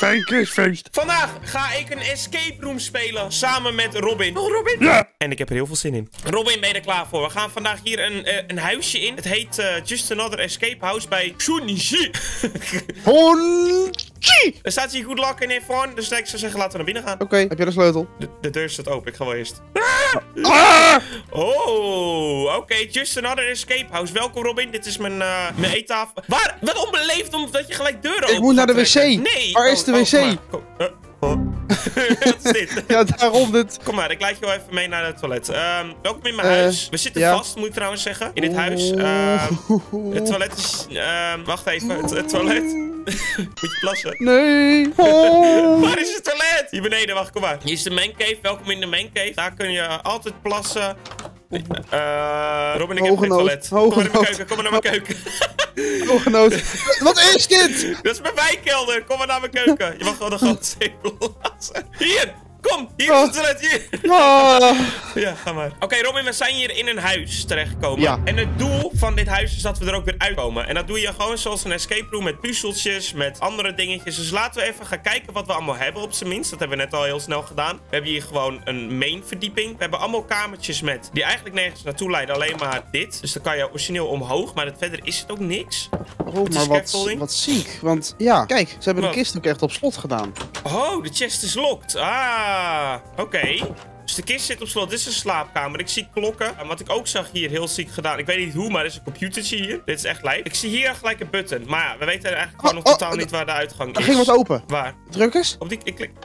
Pancakesfeest. Vandaag ga ik een escape room spelen samen met Robin. Oh, Robin? Ja. En ik heb er heel veel zin in. Robin, ben je er klaar voor? We gaan vandaag hier een huisje in. Het heet Just Another Escape House bij Shunji. Er staat hier good luck in everyone. Dus ik zou zeggen, laten we naar binnen gaan. Oké, heb je de sleutel? De deur staat open. Ik ga wel eerst. Ah! Oh, oké. Just Another Escape House. Welkom, Robin. Dit is mijn eettafel. Waar? Wat onbeleefd omdat je gelijk deuren open. Ik moet naar de wc. Nee. Waar is de wc? Wat is dit? Ja, daarom dit. Kom maar, ik leid je wel even mee naar het toilet. Welkom in mijn huis. We zitten vast, moet ik trouwens zeggen. In dit huis. Het toilet is... wacht even. Het toilet. Moet je plassen? Nee. Waar is het toilet? Hier beneden, wacht, kom maar. Hier is de mancave. Welkom in de mancave. Daar kun je altijd plassen. Robin, ik heb geen toilet. Kom maar naar mijn keuken, kom maar naar mijn keuken. Hooggenoot. Wat is dit? Dat is mijn wijnkelder. Kom maar naar mijn keuken. Je mag gewoon een grote zeepel lassen. Hier! Kom! Hier is het toilet, hier! Ja, ga maar. Oké, Robin, we zijn hier in een huis terechtgekomen. Ja. En het doel van dit huis is dat we er ook weer uitkomen. En dat doe je gewoon zoals een escape room met puzzeltjes, met andere dingetjes. Dus laten we even gaan kijken wat we allemaal hebben op zijn minst. Dat hebben we net al heel snel gedaan. We hebben hier gewoon een main verdieping. We hebben allemaal kamertjes met, die eigenlijk nergens naartoe leiden, alleen maar dit. Dus dan kan je origineel omhoog, maar verder is het ook niks. Oh, maar wat ziek. Want ja, kijk, ze hebben de kist ook echt op slot gedaan. Oh, de chest is locked. Oké. Dus de kist zit op slot. Dit is een slaapkamer. Ik zie klokken. En wat ik ook zag hier, heel ziek gedaan. Ik weet niet hoe, maar er is een computertje hier. Dit is echt lijp. Ik zie hier gelijk een button. Maar ja, we weten eigenlijk gewoon nog totaal niet waar de uitgang is. Er ging wat open. Waar? Druk eens. Op die... Ik klik...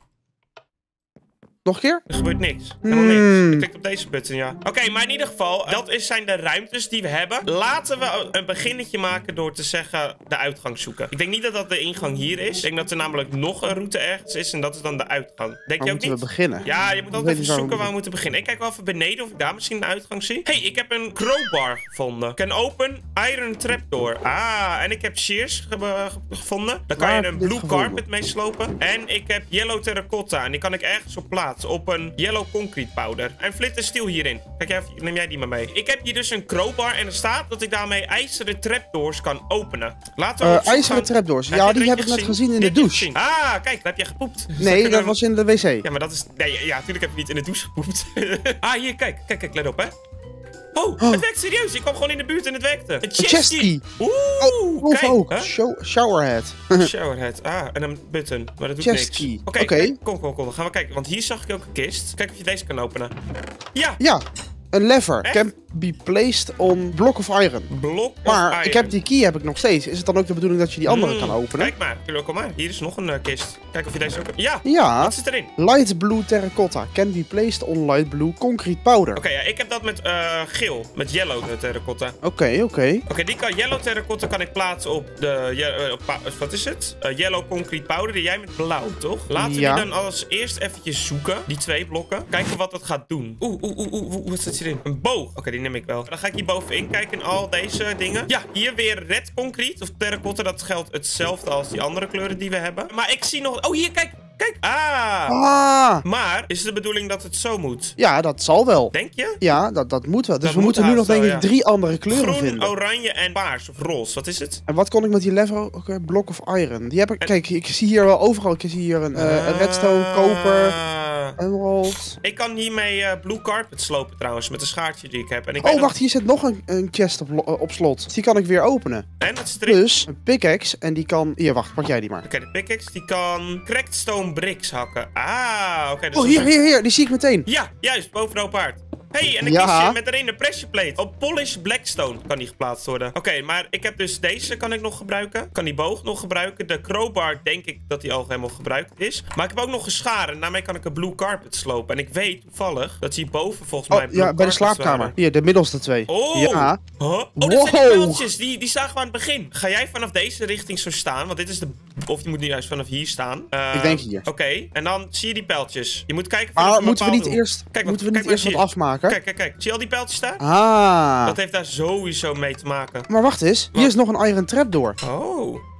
Nog een keer? Er gebeurt niks. Helemaal niks. Ik klik op deze button, ja. Oké, maar in ieder geval, zijn de ruimtes die we hebben. Laten we een beginnetje maken door te zeggen de uitgang zoeken. Ik denk niet dat dat de ingang hier is. Ik denk dat er namelijk nog een route ergens is en dat is dan de uitgang. Denk je ook niet? Moeten we beginnen? Ja, je moet altijd even zoeken waar we moeten beginnen. Ik kijk wel even beneden of ik daar misschien een uitgang zie. Hey, ik heb een crowbar gevonden. Can open iron trapdoor. En ik heb shears gevonden. Daar kan je een blue carpet mee slopen. En ik heb yellow terracotta en die kan ik ergens op plaatsen. Op een yellow concrete powder. En flint steel hierin. Kijk, neem jij die maar mee. Ik heb hier dus een crowbar en er staat dat ik daarmee ijzeren trapdoors kan openen. Laten we ijzeren trapdoors? Ja, die heb ik net gezien in de douche. Kijk, daar heb je gepoept. Dus nee, dat was in de wc. Ja, maar dat is... Nee, ja, natuurlijk heb je niet in de douche gepoept. Hier, kijk, let op, hè. Oh, het werkt serieus. Ik kwam gewoon in de buurt en het werkte. Een chestkey. Kijk. Ook. Showerhead. Showerhead. En een button. Maar dat doet chestkey. Niks. Oké. Kom. Dan gaan we kijken. Want hier zag ik ook een kist. Kijk of je deze kan openen. Ja. Een lever. Can be placed on block of iron. Maar ik heb die key nog steeds. Is het dan ook de bedoeling dat je die andere kan openen? Kijk maar. Kom maar. Hier is nog een kist. Kijk of je deze ook... Ja. Wat zit erin? Light blue terracotta. Can be placed on light blue concrete powder. Oké, ik heb dat met geel. Met yellow terracotta. Oké, yellow terracotta kan ik plaatsen op de... wat is het? Yellow concrete powder. Die jij met blauw, toch? Laten we die dan als eerst eventjes zoeken. Die 2 blokken. Kijken wat dat gaat doen. Wat zit hierin? Een boog. Oké, die neem ik wel. Dan ga ik hier bovenin kijken in al deze dingen. Ja, hier weer red concrete of terracotta. Dat geldt hetzelfde als die andere kleuren die we hebben. Maar ik zie nog... Oh, hier, kijk. Maar is het de bedoeling dat het zo moet? Ja, dat zal wel. Denk je? Ja, dat moet wel. Dus we moeten nu nog denk ik 3 andere kleuren vinden. Groen, oranje en paars of roze. Wat is het? En wat kon ik met die lever? Block of iron. Die heb ik... Kijk, ik zie hier wel overal. Ik zie hier een redstone, koper, emerald. Ik kan hiermee blue carpet slopen trouwens. Met een schaartje die ik heb. En wacht. Hier zit nog een chest op slot. Dus die kan ik weer openen. En wat zit erin? Dus een pickaxe. En die kan... Hier, wacht. Pak jij die maar. Oké, de pickaxe die kan cracked stone bricks hakken. Oké. Dus hier. Die zie ik meteen. Ja, juist. Boven de open haard. Hey, en een kistje met erin een pressure plate. Op polished blackstone kan die geplaatst worden. Oké, maar ik heb dus deze kan ik nog gebruiken. Kan die boog nog gebruiken. De crowbar denk ik dat die al helemaal gebruikt is. Maar ik heb ook nog een schaar en daarmee kan ik een blue carpet slopen. En ik weet toevallig dat die boven volgens mij blue bij de slaapkamer. waren. Hier, de middelste 2. Ja. Dat zijn die pijltjes. Die zagen we aan het begin. Ga jij vanaf deze richting zo staan? Want dit is de... Of je moet nu juist vanaf hier staan. Ik denk hier. Oké, en dan zie je die pijltjes. Je moet kijken... Maar moeten we niet eerst wat afmaken? Kijk. Zie je al die pijltjes daar? Dat heeft daar sowieso mee te maken. Maar wacht eens. Hier is nog een iron trapdoor.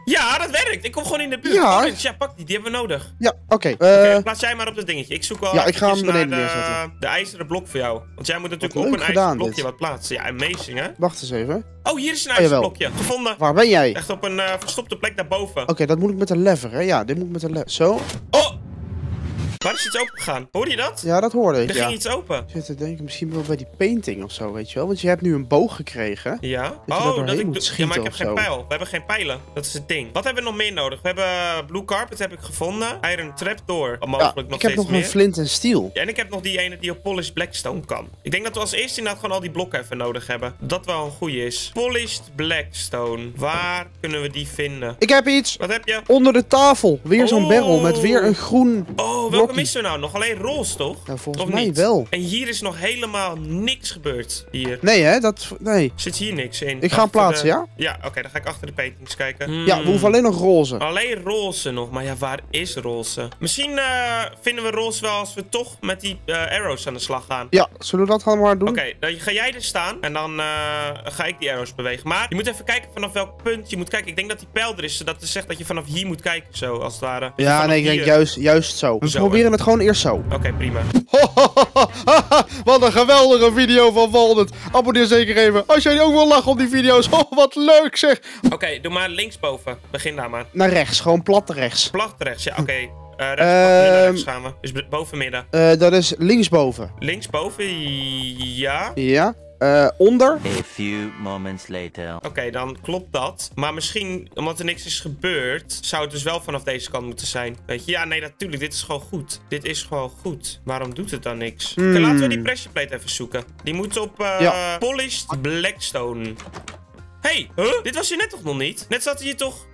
Ja, dat werkt. Ik kom gewoon in de buurt. Ja. Ja, pak die hebben we nodig. Ja, oké. Oké, plaats jij maar op dat dingetje. Ik zoek wel Ja, ik ga hem eventjes beneden naar neerzetten. de ijzeren blok voor jou. Want jij moet natuurlijk Wat op leuk een gedaan, ijzeren blokje dit. wat plaatsen. Ja, amazing, hè? Wacht eens even. Oh, hier is een Oh, ijzeren jawel. blokje. Gevonden. Waar ben jij? Echt op een verstopte plek daarboven. Oké, dat moet ik met de lever, hè? Ja, dit moet ik met de lever. Zo. Oh! Waar is iets open gegaan? Hoorde je dat? Ja, dat hoorde ik, Er ja. ging iets open. Ik zit te denken, misschien wel bij die painting of zo, weet je wel? Want je hebt nu een boog gekregen. Ja. Dat je daar doorheen moet Ja, schieten maar ik heb of geen zo. pijl. We hebben geen pijlen. Dat is het ding. Wat hebben we nog meer nodig? We hebben blue carpet heb ik gevonden. Iron trapdoor. Ja, Mogelijk nog ik heb steeds nog meer. een flint en steel. Ja, en ik heb nog die ene die op polished blackstone kan. Ik denk dat we als eerste inderdaad gewoon al die blokken even nodig hebben. Dat wel een goeie is. Polished blackstone. Waar kunnen we die vinden? Ik heb iets! Wat heb je? Onder de tafel. Weer zo'n Oh. barrel met weer een groen... Oh, welke blokkie. missen we nou? Nog alleen roze, toch? Ja, volgens Of mij niet? wel. En hier is nog helemaal niks gebeurd. Hier. Nee, hè? Nee. Zit hier niks in? Ik ga hem Achter plaatsen, de- ja? Ja, oké, dan ga ik achter de paintings kijken. Ja, we hoeven alleen nog roze. Alleen roze nog, maar ja, waar is roze? Misschien vinden we roze wel als we toch met die arrows aan de slag gaan. Ja, zullen we dat gaan maar doen? Oké, dan ga jij er staan en dan ga ik die arrows bewegen. Maar je moet even kijken vanaf welk punt je moet kijken. Ik denk dat die pijl er is, zodat het zegt dat je vanaf hier moet kijken, zo als het ware. Ja, Vanaf nee, ik denk hier. juist zo. We Zo, proberen het gewoon eerst zo. Oké, prima. Wat een geweldige video van Walden. Abonneer zeker even. Als jij ook wil lachen op die video's. Oh, wat leuk zeg. Oké, doe maar linksboven. Begin daar maar. Naar rechts, gewoon plat rechts. Plat rechts, ja, oké. Rechts, nu naar rechts gaan we. Dus boven midden. Dat is linksboven. Linksboven, ja. Ja. Onder. A few moments later. Oké, dan klopt dat. Maar misschien, omdat er niks is gebeurd, zou het dus wel vanaf deze kant moeten zijn. Weet je? Ja, nee, natuurlijk. Dit is gewoon goed. Dit is gewoon goed. Waarom doet het dan niks? Oké, laten we die pressure plate even zoeken. Die moet op Ja. polished blackstone. Hey, dit was hier net toch nog niet? Net zat hier toch...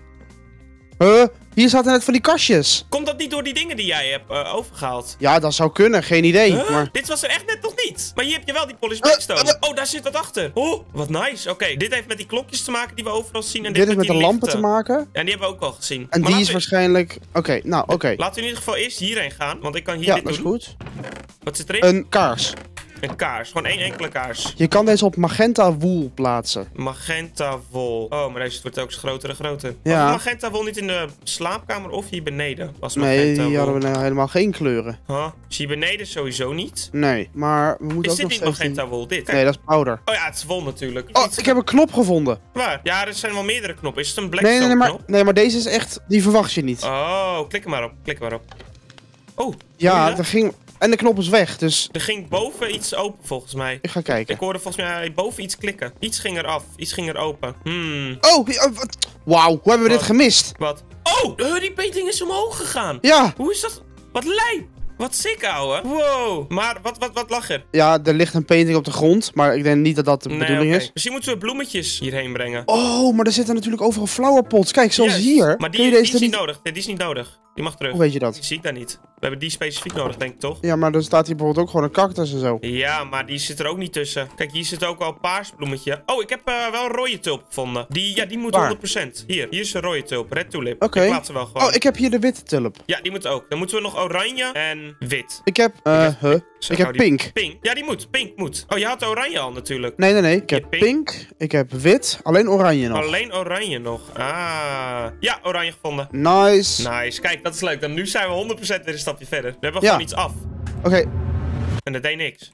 Hier zaten net van die kastjes. Komt dat niet door die dingen die jij hebt overgehaald? Ja, dat zou kunnen. Geen idee. Huh? Maar... Dit was er echt net nog niet. Maar hier heb je wel die polished blackstone. Oh, daar zit wat achter. Oh, wat nice. Oké, dit heeft met die klokjes te maken die we overal zien. En Dit heeft met de die lampen te lichten. maken. En die hebben we ook al gezien. En Maar die laten is we- waarschijnlijk... Oké, nou, oké. Laten we in ieder geval eerst hierheen gaan, want ik kan hier Ja, dit dat is doen. goed. Wat zit erin? Een kaars. Een kaars. Gewoon één enkele kaars. Je kan deze op magenta wool plaatsen. Magenta wol. Oh, maar deze wordt ook groter en groter. Ja. Was magenta wol niet in de slaapkamer of hier beneden? Was Nee, magenta die wol. hadden we nou helemaal geen kleuren. Huh? Is hier beneden sowieso niet? Nee, maar we moeten Is ook dit nog niet steeds... magenta wol? Dit? Kijk. Nee, dat is powder. Oh ja, het is wol natuurlijk. Oh, Iets- ik heb een knop gevonden. Waar? Ja, er zijn wel meerdere knoppen. Is het een Nee, blackstone knop? nee, maar deze is echt... Die verwacht je niet. Oh, klik er maar op. Klik er maar op. Oh, hoor je Ja, dat? er ging... En de knop is weg, dus Er ging boven iets open volgens mij. ik ga kijken. Ik hoorde volgens mij boven iets klikken. Iets ging eraf. Iets ging er open. Oh, wat? Wauw, hoe hebben we dit Wat? gemist? Wat? Oh, die painting is omhoog gegaan. Ja, Hoe is dat? Wat lijp. Wat sick, ouwe. Wow. Maar wat lag er? ja, er ligt een painting op de grond, maar ik denk niet dat dat de bedoeling oké. is. Misschien moeten we bloemetjes hierheen brengen. Oh, maar er zitten natuurlijk overal flowerpots. Kijk, zoals Yes. hier. Maar Kun je die deze is er niet niet... nodig. Nee, die is niet nodig. Die mag terug. Hoe weet je dat? Die zie ik daar niet. We hebben die specifiek nodig, denk ik, toch? Ja, maar er staat hier bijvoorbeeld ook gewoon een cactus en zo. Ja, maar die zit er ook niet tussen. Kijk, hier zit ook wel een paars bloemetje. Oh, ik heb wel een rode tulp gevonden. Die moet Waar? 100%. Hier is een rode tulp. Red tulip. Oké. Ik plaats hem wel gewoon. Oh, ik heb hier de witte tulp. Ja, die moet ook. Dan moeten we nog oranje en wit. Ik heb, Zo, ik heb nou, die- pink. Pink. Ja, die moet. Pink moet. Oh, je had de oranje al natuurlijk. Nee. Ik heb pink? pink, ik heb wit, alleen oranje nog. Alleen oranje nog. Ah. Ja, oranje gevonden. Nice. Nice. Kijk, dat is leuk. Dan nu zijn we 100% weer een stapje verder. We hebben Ja. gewoon iets af. Oké. En dat deed niks.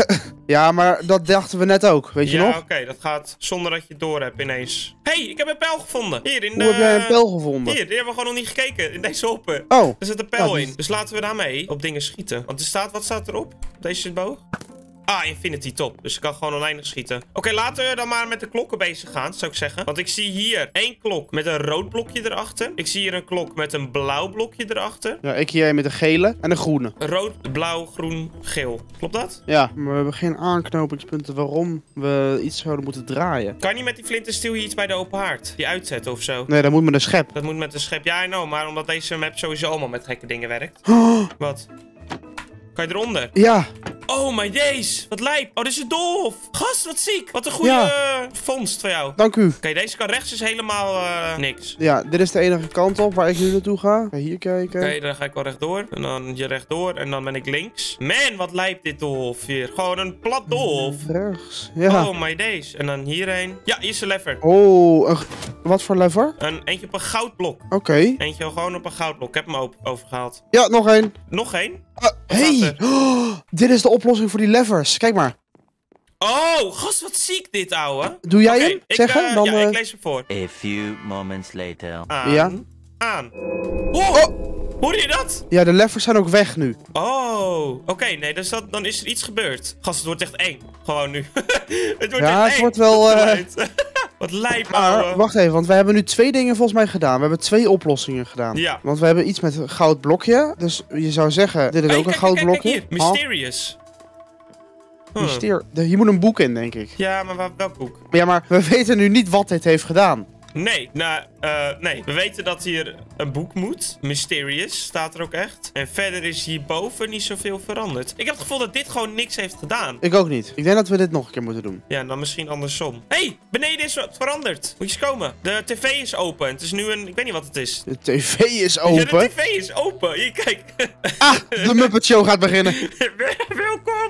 Ja, maar dat dachten we net ook, weet je Ja, nog? oké. Dat gaat zonder dat je het door hebt ineens. Hey, ik heb een pijl gevonden. Hier in de... Hoe heb jij een pijl gevonden? Hier, die hebben we gewoon nog niet gekeken. In deze hoppen. Oh, Er zit een pijl Ja, in. Dus laten we daarmee op dingen schieten. Want er staat... Wat staat erop? Deze boog? Ah, Infinity top. Dus ik kan gewoon oneindig schieten. Oké, laten we dan maar met de klokken bezig gaan, zou ik zeggen. Want ik zie hier één klok met een rood blokje erachter. Ik zie hier een klok met een blauw blokje erachter. ja, ik hier met een gele en een groene. Rood, blauw, groen, geel. Klopt dat? Ja, maar we hebben geen aanknopingspunten waarom we iets zouden moeten draaien. Kan je niet met die flint en steel hier iets bij de open haard? Die uitzetten of zo? Nee, dat moet met een schep. Dat moet met de schep. Ja, I know. Maar omdat deze map sowieso allemaal met gekke dingen werkt. Wat? Kan je eronder? Ja, Oh my days. Wat lijp. Oh, dit is een dolf. Gast, wat ziek. Wat een goede vondst van jou. Dank u. Oké, deze kan rechts is helemaal niks. Ja, dit is de enige kant op waar ik nu naartoe ga. Ga hier kijken. Oké, dan ga ik wel rechtdoor. En dan hier rechtdoor. En dan ben ik links. Man, wat lijpt dit dolf hier. Gewoon een plat dolf. Rechts. Ja. Oh my days. En dan hierheen. Ja, hier is een lever. Oh, wat voor lever? Eentje op een goudblok. Oké. Eentje gewoon op een goudblok. Ik heb hem overgehaald. Ja, nog één. Nog één? Hey, staat dit is de oplossing voor die levers. Kijk maar. Oh, gast, wat ziek dit, ouwe. Doe jij Oké, hem zeggen? Dan, ja, ik lees hem voor. A few moments later. Aan. Ja. Aan. Oh, hoorde je dat? Ja, de levers zijn ook weg nu. Oh, oké, nee, dus dan is er iets gebeurd. Gast, het wordt echt eng. Gewoon nu. Het wordt Ja, echt het eng. wordt wel... Wat lijp, Maar, ouwe. wacht even, want we hebben nu 2 dingen volgens mij gedaan. We hebben 2 oplossingen gedaan. Ja. Want we hebben iets met een goud blokje. Dus je zou zeggen, dit is Hey, ook kijk, een goud kijk, blokje. kijk hier. Mysterious. Hier moet een boek in, denk ik. Ja, maar welk boek? Ja, maar we weten nu niet wat dit heeft gedaan. Nee, nee. We weten dat hier een boek moet. Mysterious staat er ook echt. En verder is hierboven niet zoveel veranderd. Ik heb het gevoel dat dit gewoon niks heeft gedaan. Ik ook niet. Ik denk dat we dit nog een keer moeten doen. Ja, dan misschien andersom. Hey, beneden is wat veranderd. Moet je eens komen. De tv is open. Het is nu een... Ik weet niet wat het is. De tv is Ja, open. de tv is open. Hier, kijk. Ah, de Muppet Show gaat beginnen. Welkom.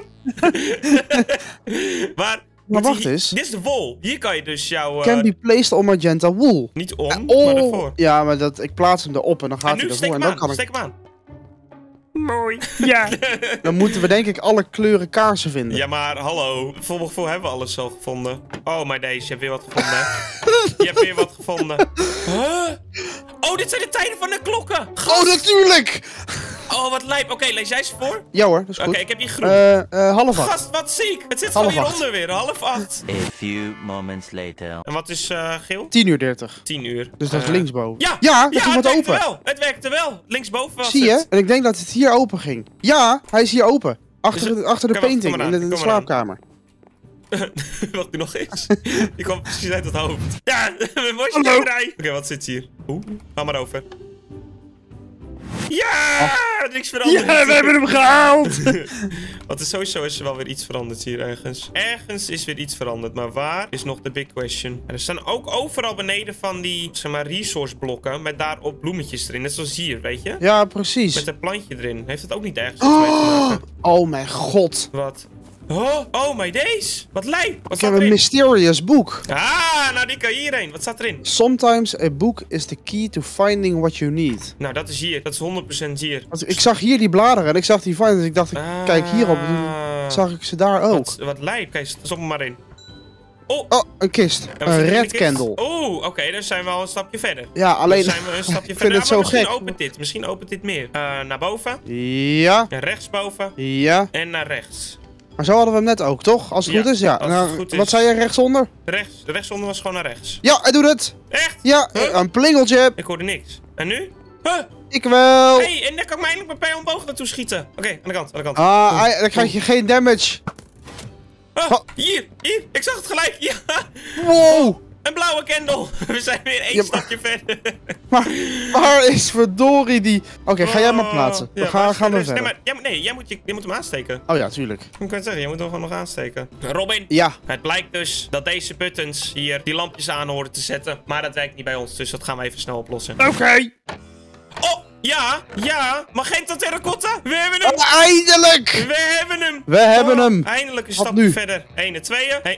Maar wacht eens. Dit is de wol. Hier kan je dus jouw... Can be placed on magenta wool. Niet om, maar Oh, ervoor. ja, maar ik plaats hem erop en dan gaat En hij nu ervoor. steek En hem dan kan aan. ik... Steek hem aan. Mooi. Ja. Dan moeten we denk ik alle kleuren kaarsen vinden. Ja, maar hallo. Voor mijn gevoel hebben we alles al gevonden. Oh, my days. Je hebt weer wat gevonden. Je hebt weer wat gevonden. Huh? Oh, dit zijn de tijden van de klokken. Oh, natuurlijk! Oh, wat lijp. Oké, lees jij ze voor? Ja hoor, dat is Oké, goed. ik heb hier groen. Half 8. Gast, wat ziek. Het zit gewoon 7:30. hieronder weer. 7:30. A few moments later. En wat is geel? 10:30. 10 uur. Dus dat is linksboven. Ja, Ja, dat ja, is het wat werkte open. wel. Het werkte wel. Linksboven was Zie je? het. En ik denk dat het hier open ging. Ja, hij is hier open. Achter de Kom maar, painting kom maar in aan, de kom maar slaapkamer. Wat er nog is. Die kwam precies uit het hoofd. Ja, een mooie Hallo. schilderij. Oké, wat zit hier? Ga maar over. Ja! Niks veranderd. Ja, we hebben hem gehaald. Want sowieso is er wel weer iets veranderd hier ergens. Ergens is weer iets veranderd. Maar waar is nog de big question? En er staan ook overal beneden van die, zeg maar, resource blokken. Met daarop bloemetjes erin. Net zoals hier, weet je? Ja, precies. Met een plantje erin. Heeft het ook niet ergens iets mee te maken? Oh mijn god. Wat? Oh my days. Wat lijp. Wat Ik staat heb een erin? mysterious boek. Ah, nou die kan je hierheen. Wat staat erin? Sometimes a book is the key to finding what you need. Nou, dat is hier. Dat is 100% hier. Want ik zag hier die bladeren en ik zag die vine. Dus ik dacht, ik kijk hierop. Toen zag ik ze daar ook. Wat lijp. Kijk, stop hem maar in. Oh, Oh, een kist. en wat Een zit er in de red kist? candle. Oh, oké, dan zijn we al een stapje verder. Ja, alleen... Dan zijn we een stapje ik verder. vind het zo maar misschien gek. opent dit. Misschien opent dit meer. Naar boven. Ja, En rechtsboven. ja. En naar rechts. Maar zo hadden we hem net ook, toch? Als het Ja, goed is, ja. als het Nou, goed is. wat zei je rechtsonder? Rechtsonder was gewoon naar rechts. Ja, hij doet het. Echt? Ja, Huh? een plingeltje. Ik hoorde niks. En nu? Huh? Ik wel. Hey, en dan kan ik me eindelijk mijn pijl omhoog naartoe schieten. Oké, aan de kant, aan de kant. Dan krijg je geen damage. Hier, ik zag het gelijk. Ja, Wow. een blauwe candle. We zijn weer één Ja, stapje verder. Maar waar is verdorie die... Oké, ga jij maar plaatsen. Ja, Gaan we nee, verder. maar, jij moet hem aansteken. Oh ja, tuurlijk. Ik kan het zeggen, jij moet hem gewoon nog aansteken. Robin, Ja. het blijkt dus dat deze buttons hier die lampjes aan horen te zetten. Maar dat werkt niet bij ons, dus dat gaan we even snel oplossen. Oké. Oh, ja, magenta terracotta. We hebben hem. Eindelijk! We hebben hem. We hebben hem. Eindelijk een Wat stapje nu? verder. 1 en 2. Hey.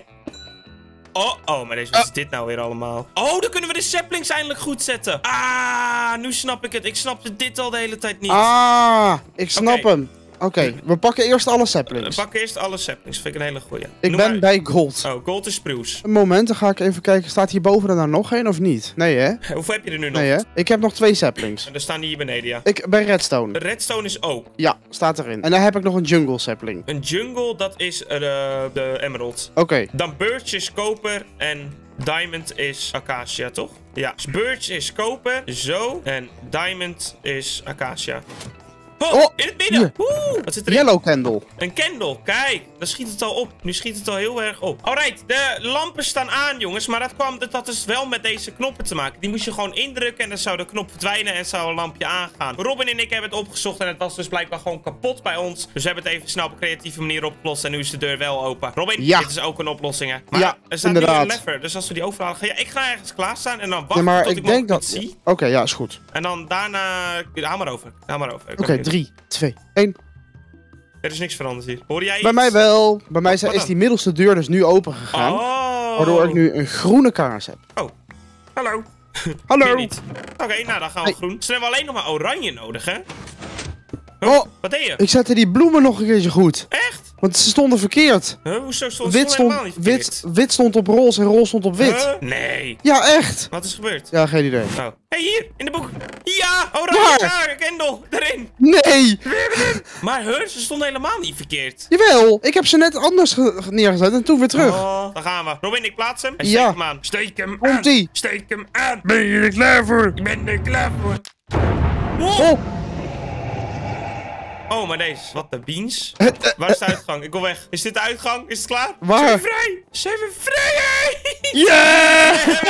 Oh, maar deze, wat is dit nou weer allemaal? Oh, dan kunnen we de saplings eindelijk goed zetten. Ah, nu snap ik het. Ik snapte dit al de hele tijd niet. Ik snap Oké. hem. Oké, we pakken eerst alle We saplings. pakken eerst alle saplings. Vind ik een hele goeie. Ik Noem ben maar- bij gold. Oh, gold is spruce. Een moment, dan ga ik even kijken. Staat hierboven er nou nog één of niet? Nee hè? Hoeveel heb je er nu nog? Nee hè? Ik heb nog 2 saplings. En er staan die hier beneden, ja. Ik ben redstone. Redstone is ook. Ja, staat erin. En dan heb ik nog een jungle sapling. Een jungle, dat is de emerald. Oké. Dan birch is koper en diamond is acacia, toch? Ja. Dus birch is koper, zo. En diamond is acacia. Oh, in het midden. hier. Oeh, wat zit erin? Yellow candle. Een candle, kijk. Dan schiet het al op. Nu schiet het al heel erg op. Alright, de lampen staan aan, jongens. Maar dat is wel met deze knoppen te maken. Die moest je gewoon indrukken en dan zou de knop verdwijnen en zou een lampje aangaan. Robin en ik hebben het opgezocht en het was dus blijkbaar gewoon kapot bij ons. Dus we hebben het even snel op een creatieve manier opgelost en nu is de deur wel open. Robin, Ja. dit is ook een oplossing, hè? Maar Ja, er staat inderdaad. nu een lever. Dus als we die overhalen gaan... Ja, ik ga ergens klaarstaan en dan wachten Ja, maar tot ik ik denk nog dat... iets zie. Oké, ja, is goed. En dan daarna... Haal maar over. Haal maar over. Oké, 3, 2, 1. Er is niks veranderd hier. Hoor jij iets? Bij mij wel. Bij mij Wat is dan? die middelste deur dus nu open gegaan. Oh. Waardoor ik nu een groene kaars heb. Oh. Hallo. Hallo. Meer niet. Oké, nou dan gaan we Hey. groen. Dus dan hebben we alleen nog maar oranje nodig, hè? Oh, Wat deed je? ik zette die bloemen nog een keertje goed. Echt? Want ze stonden verkeerd. Hoezo stond Wit het stond, helemaal niet verkeerd? wit stond op roze en roze stond op wit. Nee. Ja, echt. Wat is gebeurd? Ja, geen idee. Oh. Hey, hier, in de boek. Ja, oranje, Waar? daar, Kendall, erin. Nee. Maar ze stonden helemaal niet verkeerd. Jawel, ik heb ze net anders neergezet en toen weer terug. Oh, daar gaan we. Robin, ik plaats hem. En Ja. steek hem aan. Steek hem aan. Komt-ie. Steek hem aan. Ben je er klaar voor? Ik ben er klaar voor. Wow. Oh, Oh, maar deze. Wat de beans. Waar is de uitgang? Ik wil weg. Is dit de uitgang? Is het klaar? Waar? Zijn we vrij? Zijn we vrij? Ja!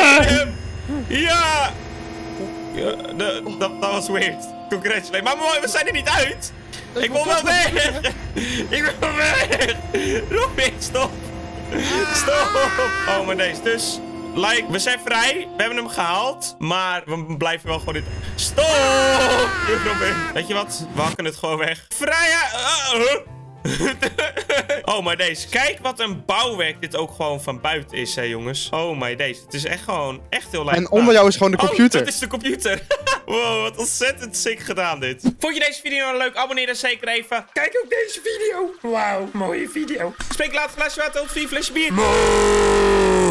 Ja! Ja, dat was weird. Congratulations. Maar mooi, we zijn er niet uit. Ik wil wel weg. Ik wil weg. Robin, stop. Stop. Oh, maar deze. Dus, like, we zijn vrij. We hebben hem gehaald. Maar we blijven wel gewoon in... Stop! Robin. Weet je wat? We hakken het gewoon weg. Vrijheid. Oh, maar deze. Kijk wat een bouwwerk dit ook gewoon van buiten is, hè, jongens. Oh, maar deze. Het is echt gewoon echt heel lijp. en onder jou is gewoon de computer. Oh, dat is de computer. Wow, wat ontzettend sick gedaan dit. Vond je deze video nou leuk? Abonneer dan zeker even. Kijk ook deze video. Wauw, mooie video. Spreek later, flesje water, tot 4 flesje bier.